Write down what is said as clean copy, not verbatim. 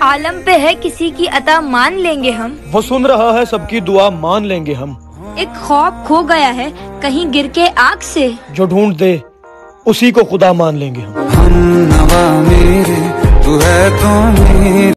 आलम पे है किसी की अता मान लेंगे हम। वो सुन रहा है सबकी दुआ मान लेंगे हम। एक ख्वाब खो गया है कहीं गिर के आग से, जो ढूंढ दे उसी को खुदा मान लेंगे हम। नवा मेरे तू है तो मेरे।